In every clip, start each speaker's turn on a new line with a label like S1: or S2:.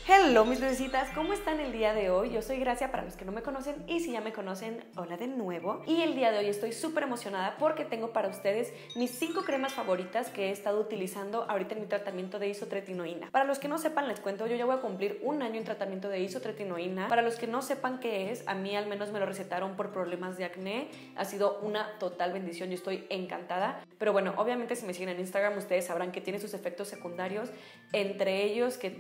S1: Hello mis bebecitas, ¿cómo están el día de hoy? Yo soy Gracia para los que no me conocen y si ya me conocen, hola de nuevo. Y el día de hoy estoy súper emocionada porque tengo para ustedes mis 5 cremas favoritas que he estado utilizando ahorita en mi tratamiento de isotretinoína. Para los que no sepan, les cuento, yo ya voy a cumplir un año en tratamiento de isotretinoína. Para los que no sepan qué es, a mí al menos me lo recetaron por problemas de acné. Ha sido una total bendición, yo estoy encantada. Pero bueno, obviamente si me siguen en Instagram ustedes sabrán que tiene sus efectos secundarios, entre ellos que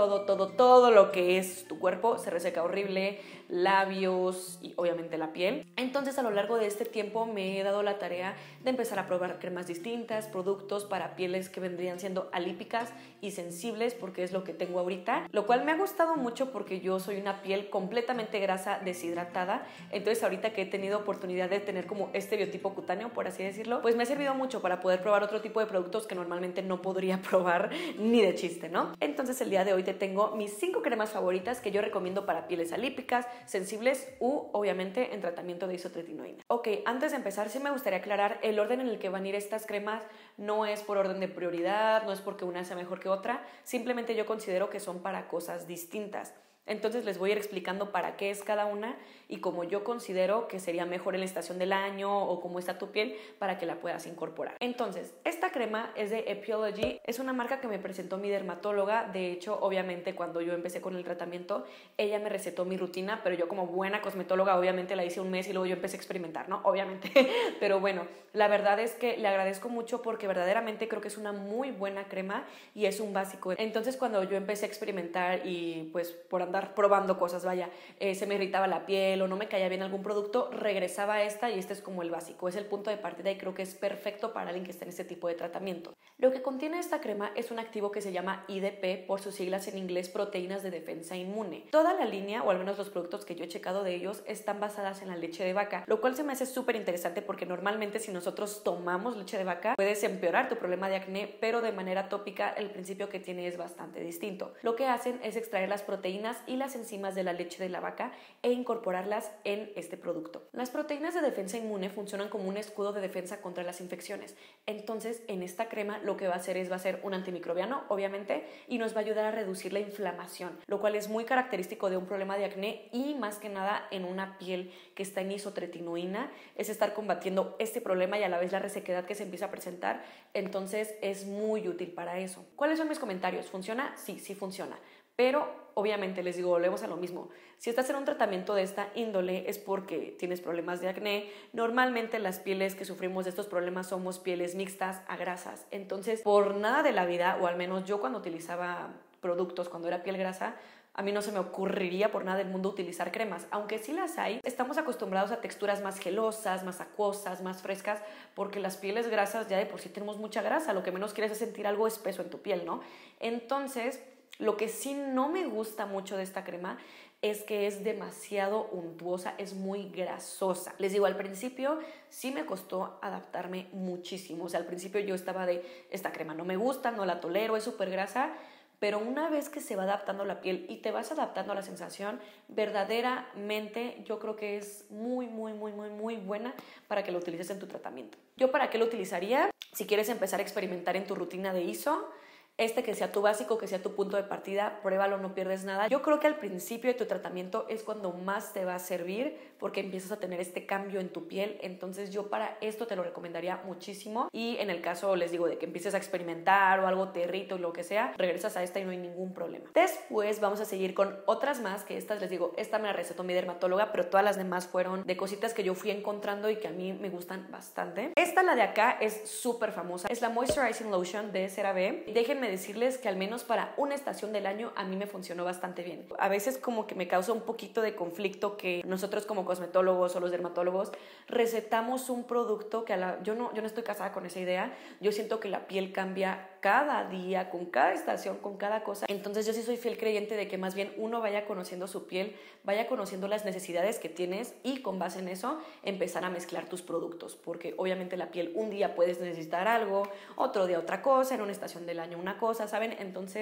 S1: todo lo que es tu cuerpo se reseca horrible, labios y obviamente la piel. Entonces a lo largo de este tiempo me he dado la tarea de empezar a probar cremas distintas, productos para pieles que vendrían siendo alípicas y sensibles, porque es lo que tengo ahorita, lo cual me ha gustado mucho porque yo soy una piel completamente grasa deshidratada. Entonces ahorita que he tenido oportunidad de tener como este biotipo cutáneo, por así decirlo, pues me ha servido mucho para poder probar otro tipo de productos que normalmente no podría probar ni de chiste, ¿no? Entonces el día de hoy te tengo mis 5 cremas favoritas que yo recomiendo para pieles alípicas, sensibles u obviamente en tratamiento de isotretinoína. Ok, antes de empezar sí me gustaría aclarar el orden en el que van a ir estas cremas. No es por orden de prioridad, no es porque una sea mejor que otra, simplemente yo considero que son para cosas distintas. Entonces les voy a ir explicando para qué es cada una y cómo yo considero que sería mejor en la estación del año o cómo está tu piel para que la puedas incorporar. Entonces, esta crema es de Epiology, es una marca que me presentó mi dermatóloga. De hecho, obviamente cuando yo empecé con el tratamiento, ella me recetó mi rutina, pero yo como buena cosmetóloga obviamente la hice un mes y luego yo empecé a experimentar, ¿no? Obviamente, pero bueno, la verdad es que le agradezco mucho porque verdaderamente creo que es una muy buena crema y es un básico. Entonces cuando yo empecé a experimentar y pues por andar probando cosas, vaya, se me irritaba la piel o no me caía bien algún producto, regresaba a esta y este es como el básico, es el punto de partida y creo que es perfecto para alguien que esté en este tipo de tratamiento. Lo que contiene esta crema es un activo que se llama IDP, por sus siglas en inglés, proteínas de defensa inmune. Toda la línea, o al menos los productos que yo he checado de ellos, están basadas en la leche de vaca, lo cual se me hace súper interesante porque normalmente si nosotros tomamos leche de vaca puedes empeorar tu problema de acné, pero de manera tópica el principio que tiene es bastante distinto. Lo que hacen es extraer las proteínas y las enzimas de la leche de la vaca e incorporarlas en este producto. Las proteínas de defensa inmune funcionan como un escudo de defensa contra las infecciones. Entonces, en esta crema lo que va a hacer es un antimicrobiano, obviamente, y nos va a ayudar a reducir la inflamación, lo cual es muy característico de un problema de acné y más que nada en una piel que está en isotretinoína, es estar combatiendo este problema y a la vez la resequedad que se empieza a presentar. Entonces, es muy útil para eso. ¿Cuáles son mis comentarios? ¿Funciona? Sí, sí funciona. Pero obviamente les digo, volvemos a lo mismo. Si estás en un tratamiento de esta índole es porque tienes problemas de acné. Normalmente las pieles que sufrimos de estos problemas somos pieles mixtas a grasas. Entonces, por nada de la vida, o al menos yo cuando utilizaba productos, cuando era piel grasa, a mí no se me ocurriría por nada del mundo utilizar cremas, aunque sí las hay. Estamos acostumbrados a texturas más gelosas, más acuosas, más frescas, porque las pieles grasas ya de por sí tenemos mucha grasa. Lo que menos quieres es sentir algo espeso en tu piel, ¿no? Entonces, lo que sí no me gusta mucho de esta crema es que es demasiado untuosa, es muy grasosa. Les digo, al principio sí me costó adaptarme muchísimo. O sea, al principio yo estaba de, esta crema no me gusta, no la tolero, es súper grasa. Pero una vez que se va adaptando la piel y te vas adaptando a la sensación, verdaderamente yo creo que es muy buena para que lo utilices en tu tratamiento. ¿Yo para qué lo utilizaría? Si quieres empezar a experimentar en tu rutina de ISO, que sea tu básico, que sea tu punto de partida, pruébalo, no pierdes nada. Yo creo que al principio de tu tratamiento es cuando más te va a servir porque empiezas a tener este cambio en tu piel. Entonces yo para esto te lo recomendaría muchísimo y en el caso, les digo, de que empieces a experimentar o algo te irrita o lo que sea, regresas a esta y no hay ningún problema. Después vamos a seguir con otras más, que estas, les digo, esta me la recetó mi dermatóloga, pero todas las demás fueron de cositas que yo fui encontrando y que a mí me gustan bastante. Esta, la de acá, es súper famosa, es la Moisturizing Lotion de CeraVe. Déjenme decirles que al menos para una estación del año a mí me funcionó bastante bien. A veces como que me causa un poquito de conflicto que nosotros como cosmetólogos o los dermatólogos recetamos un producto que yo no estoy casada con esa idea. Yo siento que la piel cambia cada día, con cada estación, con cada cosa. Entonces yo sí soy fiel creyente de que más bien uno vaya conociendo su piel, vaya conociendo las necesidades que tienes y con base en eso empezar a mezclar tus productos, porque obviamente la piel un día puedes necesitar algo, otro día otra cosa, en una estación del año una cosa, ¿saben? Entonces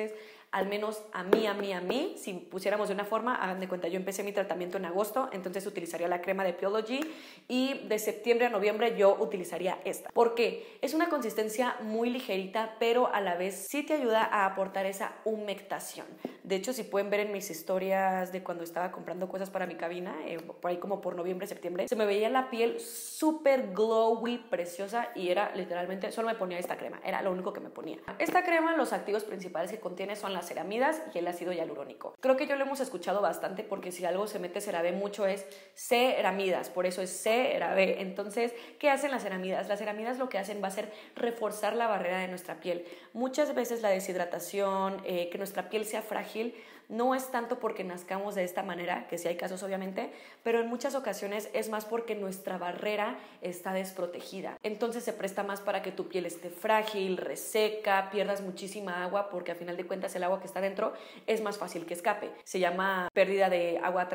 S1: al menos a mí, si pusiéramos de una forma, hagan de cuenta, yo empecé mi tratamiento en agosto, entonces utilizaría la crema de Piology y de septiembre a noviembre yo utilizaría esta. ¿Por qué? Es una consistencia muy ligerita, pero a la vez sí te ayuda a aportar esa humectación. De hecho, si pueden ver en mis historias de cuando estaba comprando cosas para mi cabina, por ahí como por noviembre, septiembre, se me veía la piel súper glowy, preciosa, y era literalmente, solo me ponía esta crema, era lo único que me ponía. Esta crema, los activos principales que contiene son las ceramidas y el ácido hialurónico. Creo que yo lo hemos escuchado bastante porque si algo se mete CeraVe mucho es ceramidas, por eso es CeraVe. Entonces, ¿qué hacen las ceramidas? Las ceramidas lo que hacen va a ser reforzar la barrera de nuestra piel. Muchas veces la deshidratación, que nuestra piel sea frágil, no es tanto porque nazcamos de esta manera, que sí hay casos obviamente, pero en muchas ocasiones es más porque nuestra barrera está desprotegida. Entonces se presta más para que tu piel esté frágil, reseca, pierdas muchísima agua, porque a final de cuentas el agua que está dentro es más fácil que escape. Se llama pérdida de agua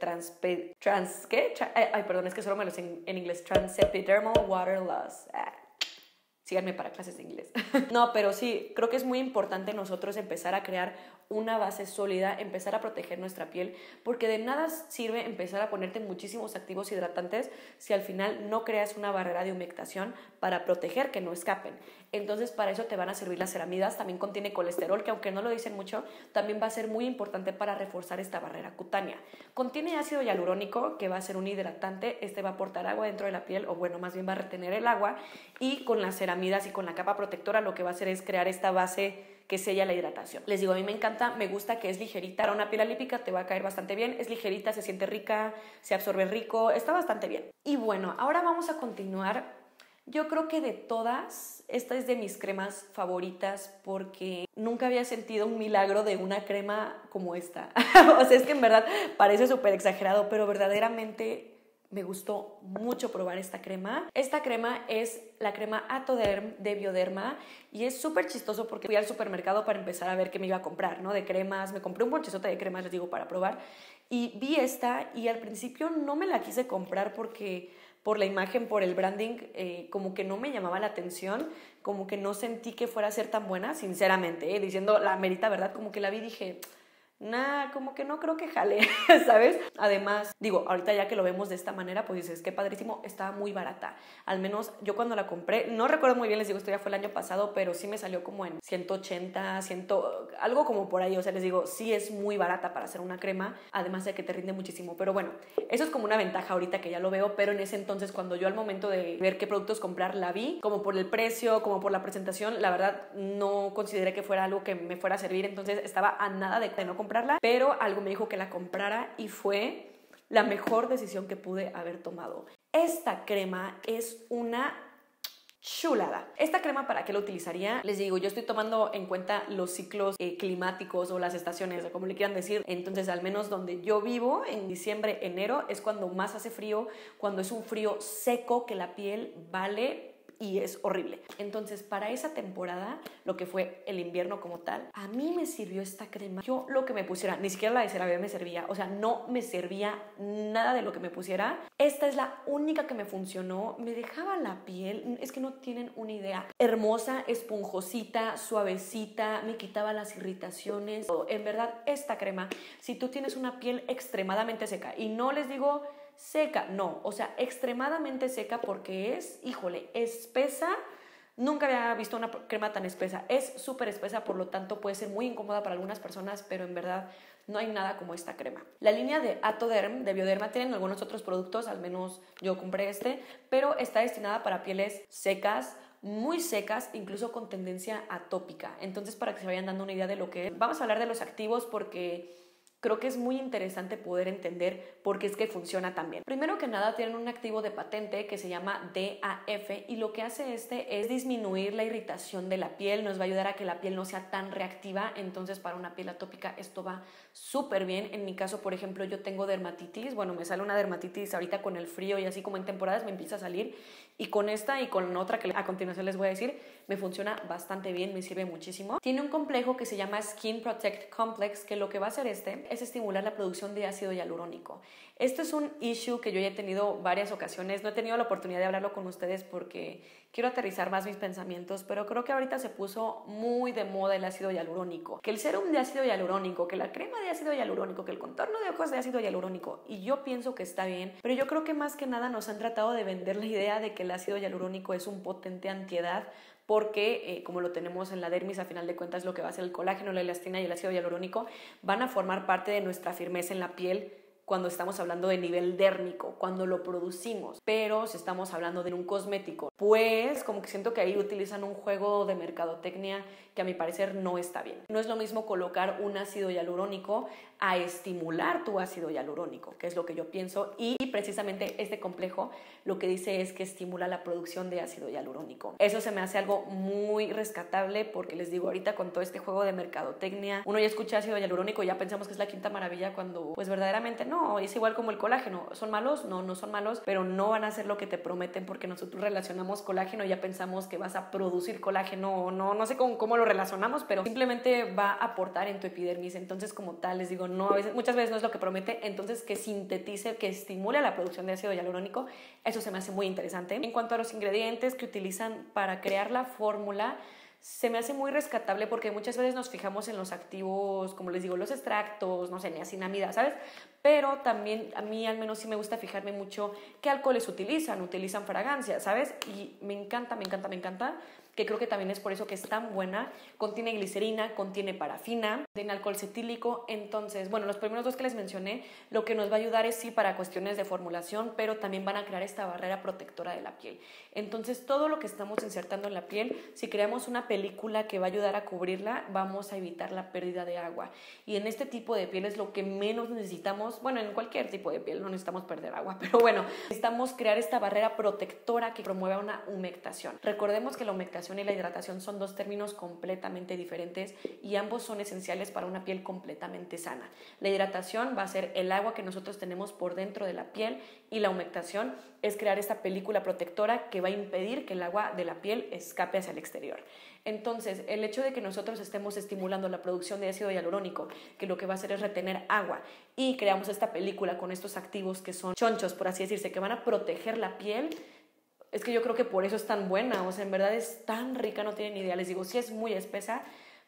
S1: perdón, es que solo me lo sé en inglés, transepidermal water loss. Síganme para clases de inglés. No, pero sí, creo que es muy importante nosotros empezar a crear una base sólida, empezar a proteger nuestra piel, porque de nada sirve empezar a ponerte muchísimos activos hidratantes si al final no creas una barrera de humectación para proteger que no escapen. Entonces, para eso te van a servir las ceramidas. También contiene colesterol, que aunque no lo dicen mucho, también va a ser muy importante para reforzar esta barrera cutánea. Contiene ácido hialurónico, que va a ser un hidratante. Este va a aportar agua dentro de la piel, o bueno, más bien va a retener el agua, y con las ceramidas y con la capa protectora lo que va a hacer es crear esta base que sella la hidratación. Les digo, a mí me encanta, me gusta que es ligerita. Para una piel alípica te va a caer bastante bien, es ligerita, se siente rica, se absorbe rico, está bastante bien. Y bueno, ahora vamos a continuar. Yo creo que de todas, esta es de mis cremas favoritas porque nunca había sentido un milagro de una crema como esta. O sea, es que en verdad parece súper exagerado, pero verdaderamente me gustó mucho probar esta crema. Esta crema es la crema Atoderm de Bioderma y es súper chistoso porque fui al supermercado para empezar a ver qué me iba a comprar, ¿no? De cremas, me compré un bonchezote de cremas, les digo, para probar, y vi esta y al principio no me la quise comprar porque por la imagen, por el branding, como que no me llamaba la atención, como que no sentí que fuera a ser tan buena, sinceramente, diciendo la merita verdad, como que la vi y dije, nah, como que no creo que jale, ¿sabes? Además, digo, ahorita ya que lo vemos de esta manera, pues dices, qué padrísimo, estaba muy barata. Al menos yo cuando la compré, no recuerdo muy bien, les digo, esto ya fue el año pasado, pero sí me salió como en 180, 100, algo como por ahí. O sea, les digo, sí es muy barata para hacer una crema, además de que te rinde muchísimo. Pero bueno, eso es como una ventaja ahorita que ya lo veo, pero en ese entonces, cuando yo al momento de ver qué productos comprar la vi, como por el precio, como por la presentación, la verdad no consideré que fuera algo que me fuera a servir, entonces estaba a nada de no comprarla, pero algo me dijo que la comprara y fue la mejor decisión que pude haber tomado. Esta crema es una chulada. Esta crema, ¿para qué la utilizaría? Les digo, yo estoy tomando en cuenta los ciclos climáticos o las estaciones, o como le quieran decir. Entonces, al menos donde yo vivo, en diciembre, enero, es cuando más hace frío, cuando es un frío seco que la piel vale y es horrible. Entonces, para esa temporada, lo que fue el invierno como tal, a mí me sirvió esta crema. Yo lo que me pusiera, ni siquiera la de CeraVe me servía, o sea, no me servía nada de lo que me pusiera. Esta es la única que me funcionó. Me dejaba la piel, es que no tienen una idea, hermosa, esponjosita, suavecita, me quitaba las irritaciones. En verdad, esta crema, si tú tienes una piel extremadamente seca, y no les digo seca, no, o sea, extremadamente seca porque es, híjole, espesa. Nunca había visto una crema tan espesa. Es súper espesa, por lo tanto puede ser muy incómoda para algunas personas, pero en verdad no hay nada como esta crema. La línea de Atoderm, de Bioderma, tienen algunos otros productos, al menos yo compré este, pero está destinada para pieles secas, muy secas, incluso con tendencia atópica. Entonces, para que se vayan dando una idea de lo que es, vamos a hablar de los activos porque creo que es muy interesante poder entender por qué es que funciona tan bien. Primero que nada, tienen un activo de patente que se llama DAF y lo que hace este es disminuir la irritación de la piel, nos va a ayudar a que la piel no sea tan reactiva. Entonces, para una piel atópica esto va súper bien. En mi caso, por ejemplo, yo tengo dermatitis, bueno, me sale una dermatitis ahorita con el frío y así como en temporadas me empieza a salir, y con esta y con otra que a continuación les voy a decir, me funciona bastante bien, me sirve muchísimo. Tiene un complejo que se llama Skin Protect Complex, que lo que va a hacer es estimular la producción de ácido hialurónico. Este es un issue que yo ya he tenido varias ocasiones, no he tenido la oportunidad de hablarlo con ustedes porque quiero aterrizar más mis pensamientos, pero creo que ahorita se puso muy de moda el ácido hialurónico, que el serum de ácido hialurónico, que la crema de ácido hialurónico, que el contorno de ojos de ácido hialurónico, y yo pienso que está bien, pero yo creo que más que nada nos han tratado de vender la idea de que el ácido hialurónico es un potente antiedad, porque como lo tenemos en la dermis, a final de cuentas lo que va a ser el colágeno, la elastina y el ácido hialurónico van a formar parte de nuestra firmeza en la piel cuando estamos hablando de nivel dérmico, cuando lo producimos. Pero si estamos hablando de un cosmético, pues como que siento que ahí utilizan un juego de mercadotecnia que a mi parecer no está bien. No es lo mismo colocar un ácido hialurónico a estimular tu ácido hialurónico, que es lo que yo pienso, y precisamente este complejo lo que dice es que estimula la producción de ácido hialurónico. Eso se me hace algo muy rescatable porque les digo, ahorita con todo este juego de mercadotecnia, uno ya escucha ácido hialurónico y ya pensamos que es la quinta maravilla cuando pues verdaderamente no, es igual como el colágeno. ¿Son malos? No, no son malos, pero no van a hacer lo que te prometen porque nosotros relacionamos colágeno y ya pensamos que vas a producir colágeno, no sé cómo lo relacionamos, pero simplemente va a aportar en tu epidermis. Entonces, como tal, les digo, no, muchas veces no es lo que promete, entonces que sintetice, que estimule la producción de ácido hialurónico, eso se me hace muy interesante. En cuanto a los ingredientes que utilizan para crear la fórmula, se me hace muy rescatable porque muchas veces nos fijamos en los activos, como les digo, los extractos, no sé, niacinamida, ¿sabes? Pero también a mí al menos sí me gusta fijarme mucho qué alcoholes utilizan fragancias, ¿sabes? Y me encanta, que creo que también es por eso que es tan buena. Contiene glicerina, contiene parafina, tiene alcohol cetílico. Entonces, bueno, los primeros dos que les mencioné, lo que nos va a ayudar es sí para cuestiones de formulación, pero también van a crear esta barrera protectora de la piel. Entonces, todo lo que estamos insertando en la piel, si creamos una película que va a ayudar a cubrirla, vamos a evitar la pérdida de agua. Y en este tipo de piel es lo que menos necesitamos. Bueno, en cualquier tipo de piel no necesitamos perder agua, pero bueno, necesitamos crear esta barrera protectora que promueva una humectación. Recordemos que la humectación y la hidratación son dos términos completamente diferentes y ambos son esenciales para una piel completamente sana. La hidratación va a ser el agua que nosotros tenemos por dentro de la piel y la humectación es crear esta película protectora que va a impedir que el agua de la piel escape hacia el exterior. Entonces, el hecho de que nosotros estemos estimulando la producción de ácido hialurónico, que lo que va a hacer es retener agua, y creamos esta película con estos activos que son chonchos, por así decirse, que van a proteger la piel, es que yo creo que por eso es tan buena, o sea, en verdad es tan rica, no tienen idea. Les digo, sí es muy espesa,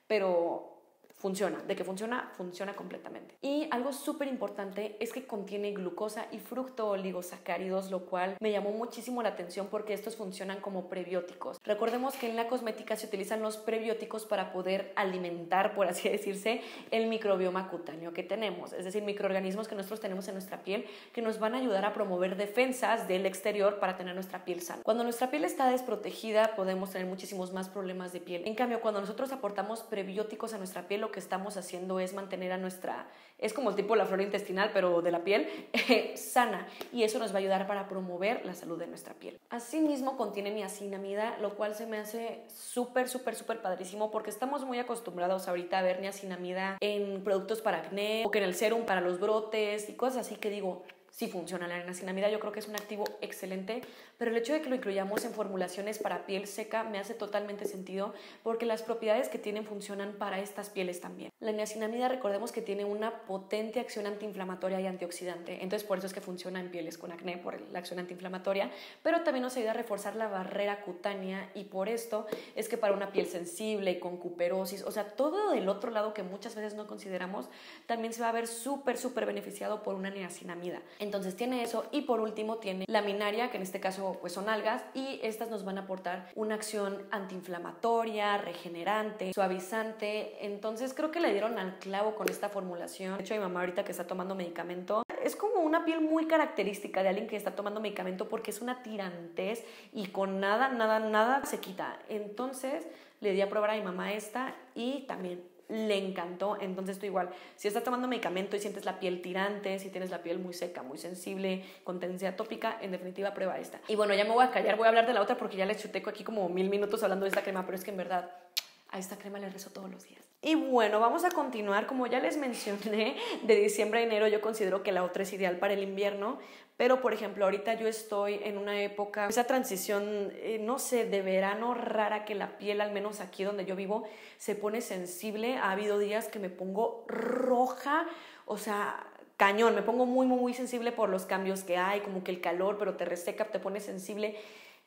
S1: pero funciona. De que funciona, funciona completamente. Y algo súper importante es que contiene glucosa y fructooligosacáridos, lo cual me llamó muchísimo la atención porque estos funcionan como prebióticos. Recordemos que en la cosmética se utilizan los prebióticos para poder alimentar, por así decirse, el microbioma cutáneo que tenemos, es decir, microorganismos que nosotros tenemos en nuestra piel que nos van a ayudar a promover defensas del exterior para tener nuestra piel sana. Cuando nuestra piel está desprotegida, podemos tener muchísimos más problemas de piel. En cambio, cuando nosotros aportamos prebióticos a nuestra piel, lo que estamos haciendo es mantener a nuestra, es como el tipo la flora intestinal, pero de la piel, sana, y eso nos va a ayudar para promover la salud de nuestra piel. Asimismo, contiene niacinamida, lo cual se me hace súper padrísimo porque estamos muy acostumbrados ahorita a ver niacinamida en productos para acné o que en el serum para los brotes y cosas así que digo, sí funciona. La niacinamida yo creo que es un activo excelente, pero el hecho de que lo incluyamos en formulaciones para piel seca me hace totalmente sentido porque las propiedades que tienen funcionan para estas pieles también. La niacinamida, recordemos que tiene una potente acción antiinflamatoria y antioxidante, entonces por eso es que funciona en pieles con acné, por la acción antiinflamatoria, pero también nos ayuda a reforzar la barrera cutánea y por esto es que para una piel sensible y con cuperosis, o sea, todo del otro lado que muchas veces no consideramos, también se va a ver súper beneficiado por una niacinamida. Entonces tiene eso y por último tiene laminaria, que en este caso pues son algas y estas nos van a aportar una acción antiinflamatoria, regenerante, suavizante. Entonces creo que le dieron al clavo con esta formulación. De hecho, mi mamá ahorita que está tomando medicamento, es como una piel muy característica de alguien que está tomando medicamento porque es una tirantez y con nada se quita. Entonces le di a probar a mi mamá esta y también le encantó. Entonces tú igual, si estás tomando medicamento y sientes la piel tirante, si tienes la piel muy seca, muy sensible, con tendencia atópica, en definitiva prueba esta. Y bueno, ya me voy a callar, voy a hablar de la otra porque ya les chuteco aquí como 1000 minutos hablando de esta crema, pero es que en verdad a esta crema le rezo todos los días. Y bueno, vamos a continuar. Como ya les mencioné, de diciembre a enero yo considero que la otra es ideal para el invierno, pero por ejemplo ahorita yo estoy en una época, esa transición, no sé, de verano rara, que la piel, al menos aquí donde yo vivo, se pone sensible. Ha habido días que me pongo roja, o sea, cañón, me pongo muy sensible por los cambios que hay, como que el calor, pero te reseca, te pone sensible.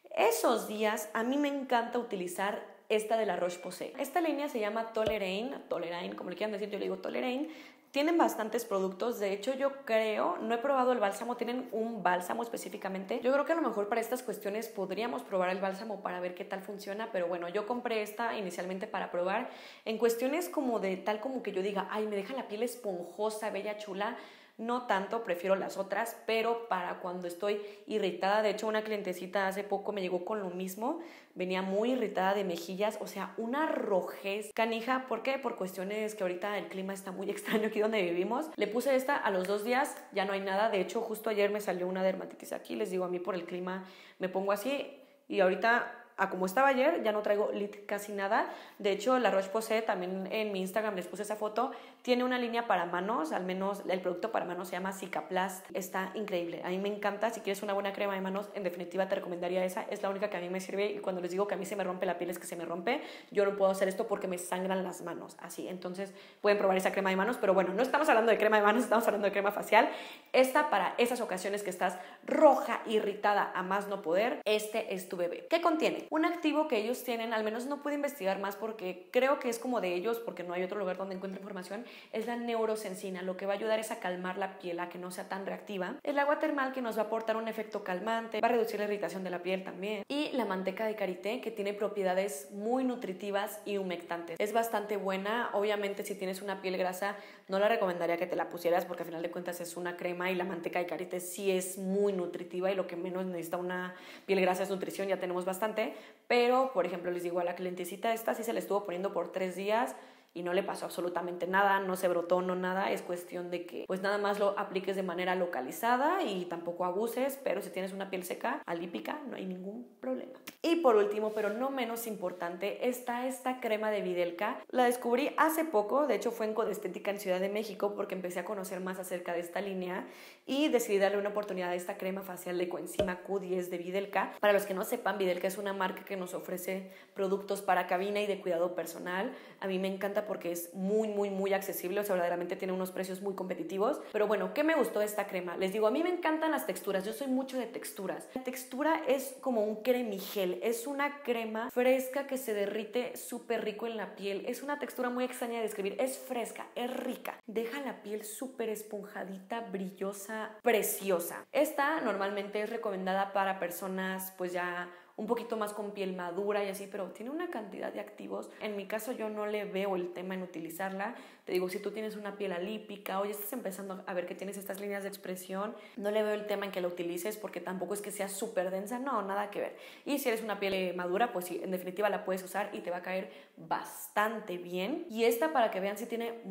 S1: Esos días a mí me encanta utilizar esta de la Roche-Posay. Esta línea se llama Toleraine, como le quieran decir, yo le digo Toleraine. Tienen bastantes productos, de hecho yo creo, no he probado el bálsamo, tienen un bálsamo específicamente. Yo creo que a lo mejor para estas cuestiones podríamos probar el bálsamo para ver qué tal funciona, pero bueno, yo compré esta inicialmente para probar. En cuestiones como de tal como que yo diga, ay, me deja la piel esponjosa, bella, chula, no tanto, prefiero las otras, pero para cuando estoy irritada, de hecho una clientecita hace poco me llegó con lo mismo, venía muy irritada de mejillas, o sea, una rojez canija. ¿Por qué? Por cuestiones que ahorita el clima está muy extraño aquí donde vivimos. Le puse esta, a los 2 días ya no hay nada, de hecho justo ayer me salió una dermatitis aquí, les digo, a mí por el clima me pongo así y ahorita, como estaba ayer, ya no traigo lid casi nada. De hecho, la Roche-Posay, también en mi Instagram les puse esa foto, tiene una línea para manos, al menos el producto para manos se llama Cicaplast. Está increíble, a mí me encanta. Si quieres una buena crema de manos, en definitiva te recomendaría esa. Es la única que a mí me sirve y cuando les digo que a mí se me rompe la piel es que se me rompe. Yo no puedo hacer esto porque me sangran las manos, así. Entonces pueden probar esa crema de manos, pero bueno, no estamos hablando de crema de manos, estamos hablando de crema facial. Esta para esas ocasiones que estás roja, irritada a más no poder, este es tu bebé. ¿Qué contiene? Un activo que ellos tienen, al menos no pude investigar más porque creo que es como de ellos, porque no hay otro lugar donde encuentre información, es la neurosensina. Lo que va a ayudar es a calmar la piel, a que no sea tan reactiva. El agua termal, que nos va a aportar un efecto calmante, va a reducir la irritación de la piel también. Y la manteca de karité, que tiene propiedades muy nutritivas y humectantes. Es bastante buena. Obviamente si tienes una piel grasa, no la recomendaría que te la pusieras porque al final de cuentas es una crema y la manteca de karité sí es muy nutritiva y lo que menos necesita una piel grasa es nutrición, ya tenemos bastante. Pero, por ejemplo, les digo, a la clientecita esta sí se le estuvo poniendo por 3 días y no le pasó absolutamente nada, no se brotó, no nada. Es cuestión de que pues nada más lo apliques de manera localizada y tampoco abuses, pero si tienes una piel seca, alípica, no hay ningún problema. Y por último, pero no menos importante, está esta crema de Videlka. La descubrí hace poco, de hecho fue en Codestética en Ciudad de México porque empecé a conocer más acerca de esta línea y decidí darle una oportunidad a esta crema facial de coenzima Q10 de Videlka. Para los que no sepan, Videlka es una marca que nos ofrece productos para cabina y de cuidado personal. A mí me encanta porque es muy accesible, o sea, verdaderamente tiene unos precios muy competitivos. Pero bueno, ¿qué me gustó de esta crema? Les digo, a mí me encantan las texturas, yo soy mucho de texturas. La textura es como un cremigel, es una crema fresca que se derrite súper rico en la piel. Es una textura muy extraña de describir, es fresca, es rica, deja la piel súper esponjadita, brillosa, preciosa. Esta normalmente es recomendada para personas pues ya un poquito más con piel madura y así, pero tiene una cantidad de activos. En mi caso yo no le veo el tema en utilizarla. Te digo, si tú tienes una piel alípica o ya estás empezando a ver que tienes estas líneas de expresión, no le veo el tema en que la utilices porque tampoco es que sea súper densa, no, nada que ver. Y si eres una piel madura, pues sí, en definitiva la puedes usar y te va a caer bastante bien. Y esta, para que vean, sí tiene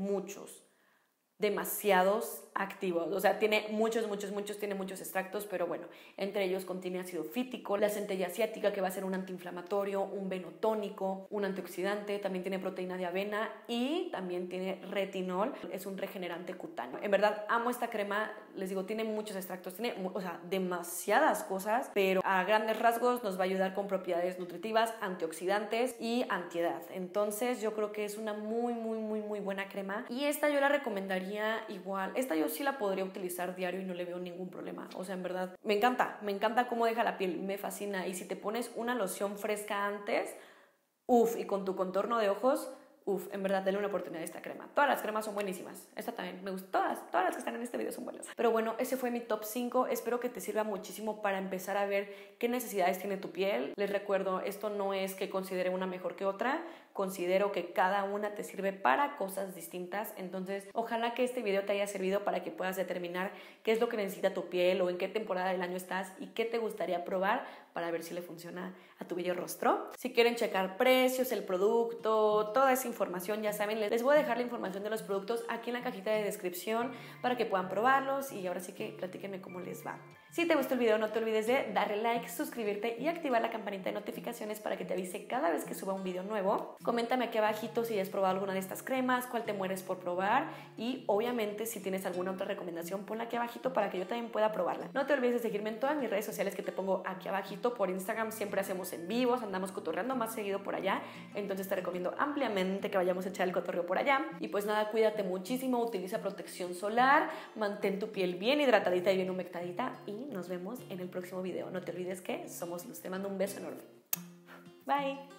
S1: demasiados activos, o sea, tiene tiene muchos extractos, pero bueno, entre ellos contiene ácido fítico, la centella asiática, que va a ser un antiinflamatorio, un venotónico, un antioxidante, también tiene proteína de avena y también tiene retinol, es un regenerante cutáneo. En verdad, amo esta crema, les digo, tiene muchos extractos, tiene, o sea, demasiadas cosas, pero a grandes rasgos nos va a ayudar con propiedades nutritivas, antioxidantes y antiedad. Entonces, yo creo que es una muy buena crema y esta yo la recomendaría igual. Esta yo sí la podría utilizar diario y no le veo ningún problema. O sea, en verdad, me encanta cómo deja la piel, me fascina. Y si te pones una loción fresca antes, y con tu contorno de ojos, en verdad, dale una oportunidad a esta crema. Todas las cremas son buenísimas. Esta también me gusta. Todas las que están en este video son buenas. Pero bueno, ese fue mi top 5. Espero que te sirva muchísimo para empezar a ver qué necesidades tiene tu piel. Les recuerdo, esto no es que considere una mejor que otra. Considero que cada una te sirve para cosas distintas. Entonces, ojalá que este video te haya servido para que puedas determinar qué es lo que necesita tu piel o en qué temporada del año estás y qué te gustaría probar para ver si le funciona a tu bello rostro. Si quieren checar precios, el producto, toda esa información, ya saben, les voy a dejar la información de los productos aquí en la cajita de descripción para que puedan probarlos y ahora sí que platíquenme cómo les va. Si te gustó el video, no te olvides de darle like, suscribirte y activar la campanita de notificaciones para que te avise cada vez que suba un video nuevo. Coméntame aquí abajito si has probado alguna de estas cremas, cuál te mueres por probar y obviamente si tienes alguna otra recomendación, ponla aquí abajito para que yo también pueda probarla. No te olvides de seguirme en todas mis redes sociales que te pongo aquí abajito mensajito por Instagram, siempre hacemos en vivos, andamos cotorreando más seguido por allá, entonces te recomiendo ampliamente que vayamos a echar el cotorreo por allá. Y pues nada, cuídate muchísimo, utiliza protección solar, mantén tu piel bien hidratadita y bien humectadita y nos vemos en el próximo video. No te olvides que somos luz. Te mando un beso enorme. Bye.